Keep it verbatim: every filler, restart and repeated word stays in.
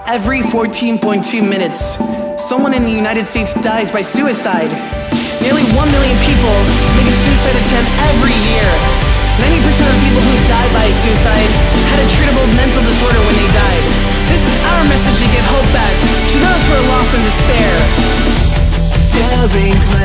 every fourteen point two minutes, someone in the United States dies by suicide. Nearly one million people make a suicide attempt every year. ninety percent of the people who died by suicide had a treatable mental disorder when they died. This is our message to give hope back to those who are lost in despair. Staring